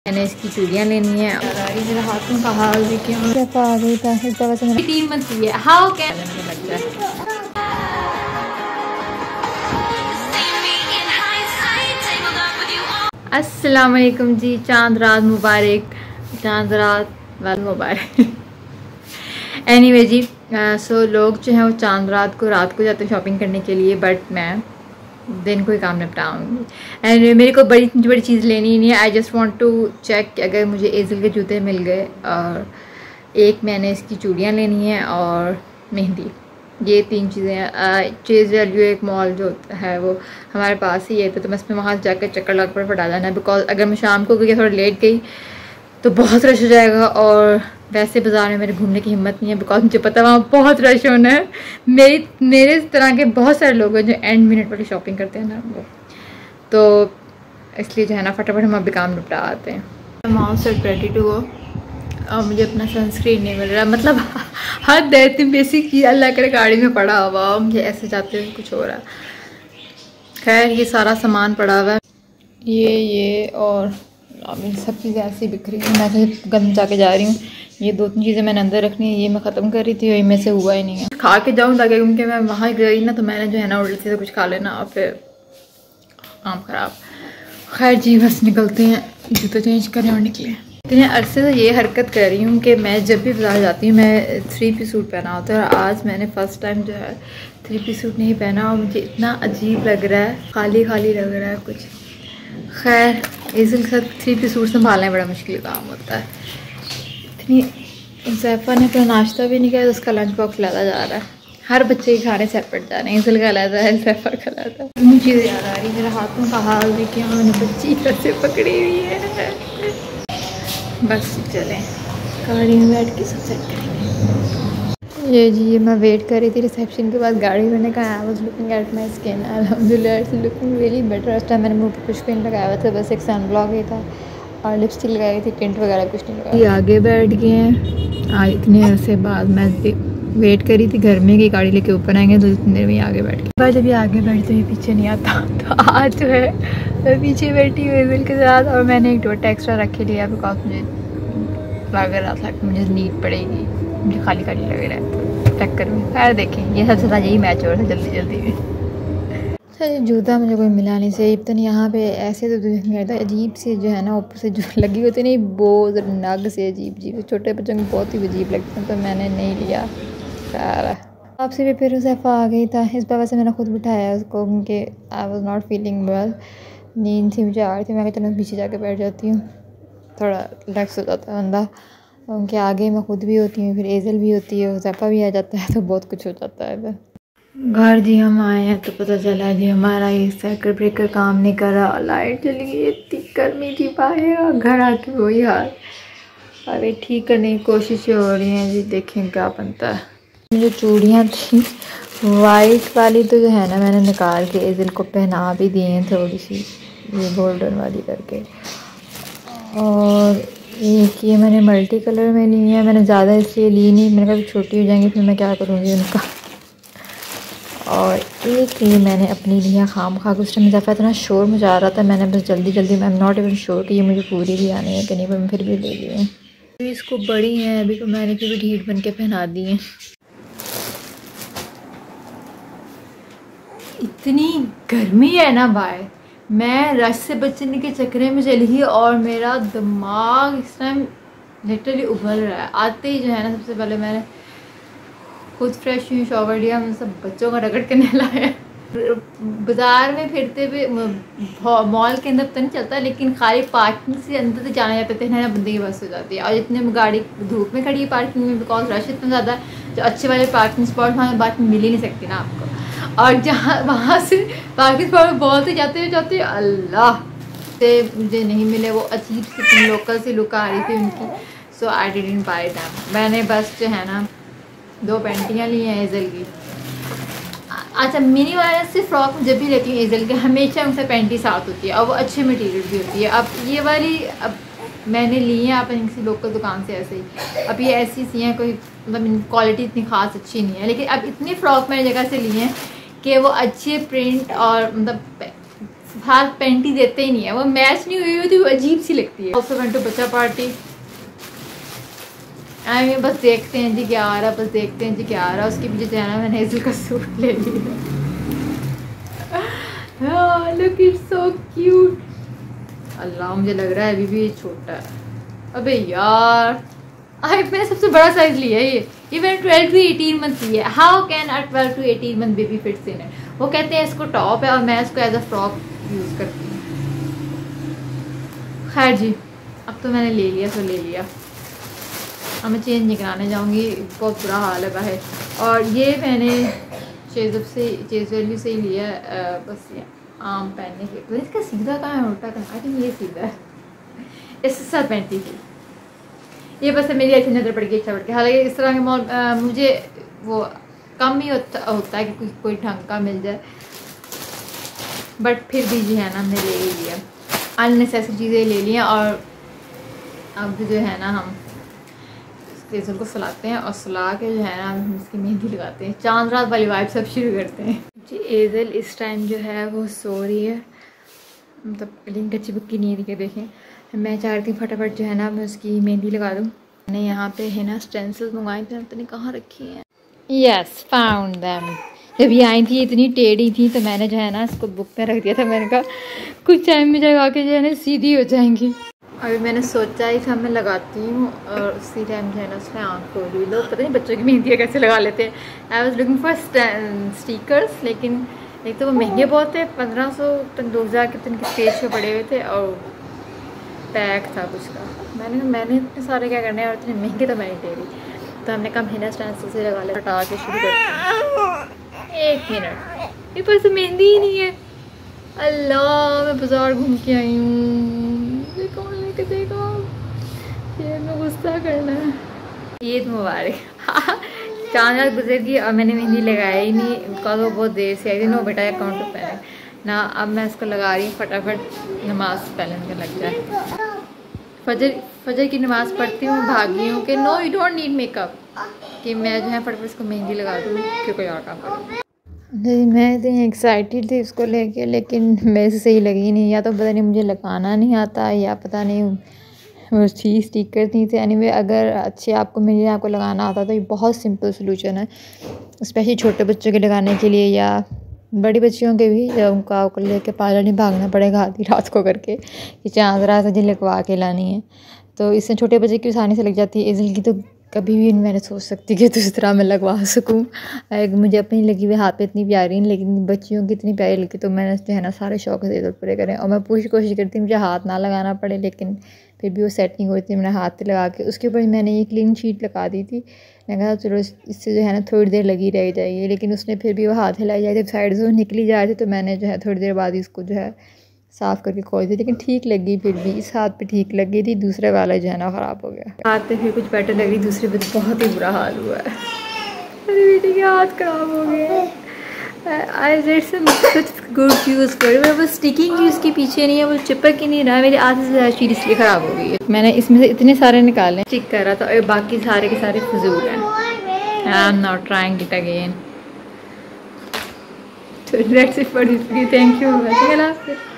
मैंने इसकी चूड़ियाँ लेनी है। मेरे हाथों का हाल देखिए, आ गई था इस तरह से। मैंने 3 मंथ की है। हाउ कैन मुझे लगता है। अस्सलाम वालेकुम जी, चांद रात मुबारक, चांद रात वाल मुबारक। एनीवे जी, सो लोग जो हैं वो चांद रात को जाते हैं शॉपिंग करने के लिए, बट मैं दिन को ही काम निपटाऊंगी। एंड मेरे को बड़ी चीज़ लेनी ही नहीं है। I just want to check कि अगर मुझे एजल के जूते मिल गए, और एक मैंने इसकी चूड़ियाँ लेनी है और मेहंदी, ये 3 चीज़ें हैं। चेज़ वैल्यू एक मॉल जो है वो हमारे पास ही है, तो मैं इसमें वहाँ जाकर चक्कर लग पर डाल जाना है। बिकॉज अगर मैं शाम को गई थोड़ा लेट गई तो बहुत रश हो जाएगा, और वैसे बाज़ार में मेरे घूमने की हिम्मत नहीं है बिकॉज मुझे पता है वहाँ बहुत रश होना है। मेरे इस तरह के बहुत सारे लोग हैं जो एंड मिनट वाली शॉपिंग करते हैं ना, वो तो इसलिए जो है ना फटाफट हम अभी काम निपटा आते हैं। I'm all set ready to go। और मुझे अपना सनस्क्रीन नहीं मिल रहा, मतलब हद देती बेसिक चीज़ अल्लाह करे गाड़ी में पड़ा हुआ, मुझे ऐसे जाते हुए कुछ हो रहा है। खैर ये सारा सामान पड़ा हुआ है, ये और सब चीज़ें ऐसी बिखरी हैं। मैं तो गंद जाके जा रही हूँ। ये 2-3 चीज़ें मैंने अंदर रखनी है, ये मैं ख़त्म कर रही थी और इनमें से हुआ ही नहीं है। खा के जाऊँ ताकि, क्योंकि मैं वहाँ गई ना तो मैंने जो है ना उल्टी से कुछ खा लेना और फिर काम ख़राब। खैर जी बस निकलते हैं, जूता चेंज करें और निकले। इतने अरसे से ये हरकत कर रही हूँ कि मैं जब भी बाज़ार जाती हूँ मैं 3 पीस सूट पहना होता है, और आज मैंने फ़र्स्ट टाइम जो है 3 पीस सूट नहीं पहना और मुझे इतना अजीब लग रहा है, खाली खाली लग रहा है कुछ। खैर एजल के साथ 3 पीस सूट संभालना बड़ा मुश्किल काम होता है। इतनी ज़ैफ़ा ने अपना नाश्ता भी नहीं किया तो उसका लंच बॉक्स लाता जा रहा है। हर बच्चे के खाने सेपरेट जा रहे हैं, एजल का लाता है, ज़ैफ़ा का लाता है। मुझे याद आ रही है, मेरे हाथों का हाल देखिए, मैंने बच्ची कैसे पकड़ी हुई है। बस चलें गाड़ी में बैठ के सब सेट करेंगे। ये जी, ये मैं वेट कर रही थी रिसेप्शन के बाद गाड़ी। मैंने कहा I was looking at my skin, अल्हम्दुलिल्लाह इट्स लुकिंग रियली बेटर। उस टाइम मैंने मुँह पे कुछ भी नहीं लगाया हुआ था, बस एक सन ब्लॉक ही था और लिपस्टिक लगाई थी, टिंट वगैरह कुछ नहीं लगाया। ये आगे बैठ गए हैं। आज इतने अरसे बाद मैं वेट करी थी घर में कि गाड़ी लेके ऊपर आएंगे, तो इतनी देर में आगे बैठ गए। पर जब ये आगे बैठते हुए पीछे नहीं आता, तो आज जो है मैं पीछे बैठी हुई एजल के साथ, और मैंने एक दुपट्टा एक्स्ट्रा रखे लिया बिकॉज मुझे लग रहा था कि मुझे नीड पड़ेगी, मुझे खाली खाली लग रहा है टक्कर में। खैर देखें, ये सबसे ज़्यादा यही मैच हो रहा था जल्दी में। सर जूता मुझे कोई मिला नहीं सही, तो नहीं यहाँ पे ऐसे तो गया था अजीब से जो है ना ऊपर से जो लगी होती नहीं बोझ नग से अजीब छोटे बच्चों को बहुत ही अजीब लगते हैं, तो मैंने नहीं लिया। खैर आपसे भी फिर ज़ैफ़ा आ गई था, इस बार से मैंने खुद बिठाया उसको क्योंकि I was not feeling well. नींद थी मुझे आ रही थी, मैं चलो पीछे जाके बैठ जाती हूँ, थोड़ा रिलैक्स हो जाता है बंदा। उनके आगे मैं खुद भी होती हूँ, फिर एजल भी होती है, ज़ैफ़ा भी आ जाता है, तो बहुत कुछ हो जाता है। घर जी हम आए हैं तो पता चला जी हमारा ये सर्किट ब्रेकर काम नहीं कर रहा, लाइट चली गई, इतनी गर्मी थी बाहर, और घर आके वही हाल। अरे ठीक करने की कोशिशें हो रही हैं जी, देखें क्या बनता है। जो चूड़ियाँ थी वाइट वाली तो जो है ना मैंने निकाल के एजल को पहना भी दी हैं थोड़ी सी, ये गोल्डन वाली करके, और एक ये मैंने मल्टी कलर में ली है। मैंने ज़्यादा इसलिए ली नहीं, मैंने कहा छोटी हो जाएंगी फिर मैं क्या करूँगी उनका। और एक ये मैंने अपनी लिया खाम खा के, उस टाइम ज़्यादा इतना शोर मचा रहा था, मैंने बस जल्दी में, I am not even sure कि ये मुझे पूरी भी आनी है कि नहीं, पर मैं फिर भी ले ली हूँ। इसको बड़ी हैं अभी तो मैंने फिर भी ढीठ बन के पहना दी हैं। इतनी गर्मी है ना बाहर, मैं रश से बचने के चक्कर में चली ही, और मेरा दिमाग इस टाइम लिटरली उबल रहा है। आते ही जो है ना सबसे पहले मैंने खुद फ्रेश हुई, शॉवर लिया, मैं सब बच्चों का रगड़ के नहलाया। बाज़ार में फिरते हुए मॉल के अंदर तो नहीं चलता, लेकिन खाली पार्किंग से अंदर तो जाने जाते थे ना, बंदे की बस हो जाती है। और जितने गाड़ी धूप में खड़ी है पार्किंग में, बिकॉज रश इतना ज़्यादा, जो अच्छे वाले पार्किंग स्पॉट वहाँ बात मिल ही नहीं सकती ना आपको, और जहाँ वहाँ से पार्किंग स्पॉट में बहुत ही जाते अल्लाह से मुझे नहीं मिले, वो अजीब सी लोकल से लुक आ रही थी उनकी। So I didn't buy them. मैंने बस जो है ना 2 पैंटियाँ ली हैं एजल की। अच्छा मिनी वाले से फ्रॉक जब भी लेती हूँ एजल के, हमेशा उनसे पैंटी साथ होती है और वो अच्छे मटेरियल भी होती है। अब ये वाली अब मैंने ली है आप किसी लोकल दुकान से ऐसे ही, अब ये ऐसी सी हैं, कोई मतलब क्वालिटी इतनी ख़ास अच्छी नहीं है, लेकिन अब इतनी फ़्रॉक मैंने जगह से ली हैं कि वो अच्छे प्रिंट और मतलब बाहर पैंटी देते ही नहीं है, वो मैच नहीं हुई होती, वो अजीब सी लगती है। ऑल्सो वेंट टू बच्चा पार्टी। आई मीन बस देखते हैं जी क्या आ रहा है, बस देखते हैं जी क्या आ रहा है। उसके पीछे जो है ना मैंने हेज़ल का सूट ले लिया। Look it's so cute. अल्लाह मुझे लग रहा है अभी भी ये छोटा है। अबे यार मैंने सबसे बड़ा साइज लिया है ये मैंने 12 to 18 मंथ लिया है। How can a 12 to 18 month baby fits in it. वो कहते हैं इसको टॉप है और मैं इसको एज अ फ्रॉक यूज़ करती हूँ। खैर जी अब तो मैंने ले लिया तो ले लिया, अब मैं चेंज नहीं कराने जाऊँगी, बहुत बुरा हाल है बाहर। और ये मैंने चेज़ वैल्यू से ही लिया बस ये आम पहनने के। तो इसका सीधा कहाँ है उल्टा कहाँ, आई थिंक ये सीधा है, इसके साथ पहनती थी। ये बस मेरी अच्छी नज़र पड़ गई, अच्छा पड़ गया। हालांकि इस तरह के मॉल मुझे वो कम ही होता है कि कोई ढंग का मिल जाए, बट फिर भी जो है ना हमने ले ही लिया, अननेसेसरी चीज़ें ले ली हैं। और अब जो है ना हम हेज़ल को सुलाते हैं और सुला के जो है ना हम इसकी मेहंदी लगाते हैं, चांद रात वाली वाइब सब शुरू करते हैं जी। हेज़ल इस टाइम जो है वो सो रही है, मतलब लिंक अच्छी बुक की नींद के देखें। मैं चाह रही थी फटाफट जो है ना मैं उसकी मेहंदी लगा दूँ। मैंने यहाँ पे है ना स्टेंसिल्स मंगवाए थे, पता नहीं कहाँ रखी हैं। Yes found them. जब ये आई थी इतनी टेढ़ी थी तो मैंने जो है ना इसको बुक पे रख दिया था। मैंने कहा कुछ टाइम में जगह के जो है ना सीधी हो जाएंगी। अभी मैंने सोचा ही था मैं लगाती हूँ और उसी टाइम जो है ना उसने आँख खोली। लोग पता नहीं बच्चों की मेहंदियाँ कैसे लगा लेते हैं। I was looking for stickers, लेकिन एक तो वो महंगे बहुत थे, 1500 2000 के तन के पेज पे पड़े हुए थे और पैक था कुछ का। मैंने इतने सारे क्या करने हैं और इतने महंगे तो मैंने दे रही। तो हमने कहा हेना स्टेंसिल से लगा ले, हटा के शुरू करते हैं। 1 मिनट, मेरे पास तो मेहंदी ही नहीं है। अल्लाह मैं बाज़ार घूम के आई हूँ, कौन लेके देगा, ये मैं गुस्सा करना है। ईद मुबारक। चांद रात गुजर गई और मैंने मेहंदी लगाया ही नहीं, बिकॉज वो बहुत देर से आई थी। नो बेटा अकाउंट पे है ना, अब मैं इसको लगा रही हूँ फटाफट नमाज पहले के लग जाए। फजर की नमाज़ पढ़ती हूँ, भागी हूँ कि no you don't need makeup, कि मैं जो है फटाफट इसको मेहंदी लगा दूँ कि कोई और काम करूँ। मैं इतनी एक्साइटेड थी इसको लेके, लेकिन मेरे से सही लगी नहीं। या तो पता नहीं मुझे लगाना नहीं आता, या पता नहीं वो चीज़ स्टिकर नहीं थे। एनीवे अगर अच्छे आपको मेरे आपको लगाना आता तो ये बहुत सिंपल सोल्यूशन है, स्पेशली छोटे बच्चों के लगाने के लिए या बड़ी बच्चियों के भी, जब उनका लेके पार्लर नहीं भागना पड़ेगा आधी रात को करके कि चांद रात मुझे लगवा के लानी है। तो इससे छोटे बच्चे की आसानी से लग जाती है। हेज़ल की तो कभी भी मैंने सोच सकती कि दूसरी तरह मैं लगवा सकूँ। मुझे अपनी लगी हुई हाथ पे इतनी प्यारी नहीं, लेकिन बच्चियों की इतनी प्यारी लगती, तो मैंने जो है ना सारे शौक से हेज़ल पूरे करें। और मैं पूरी कोशिश करती हूँ मुझे हाथ ना लगाना पड़े, लेकिन फिर भी वो सेट नहीं होती। मैंने हाथ पे लगा के उसके ऊपर मैंने ये क्लीन शीट लगा दी थी। मैंने कहा चलो इससे जो है ना थोड़ी देर लगी रह जाएगी, लेकिन उसने फिर भी वो हाथ हिलाई जाए, जब साइड से निकली जा रही थी तो मैंने जो है थोड़ी देर बाद इसको जो है साफ़ करके खोल दी। लेकिन ठीक लगी, फिर भी इस हाथ पे ठीक लगी थी, दूसरे वाला जो है ना ख़राब हो गया। हाथ पे फिर कुछ बेटर लग रही, दूसरे पे बहुत ही बुरा हाल हुआ है। मेरी बेटी के हाथ ख़राब हो गए। I read some such good use पर वो स्टिकिंग ही उसके पीछे नहीं है, वो चिपक ही नहीं रहा है। मेरी आधी से ज़्यादा चीज़ इसलिए ख़राब हो गई है। मैंने इसमें से इतने सारे निकाले, स्टिक कर रहा था, और बाकी सारे के सारे फजूल हैं। I am not trying it again. So that's it for this video. Thank you for watching.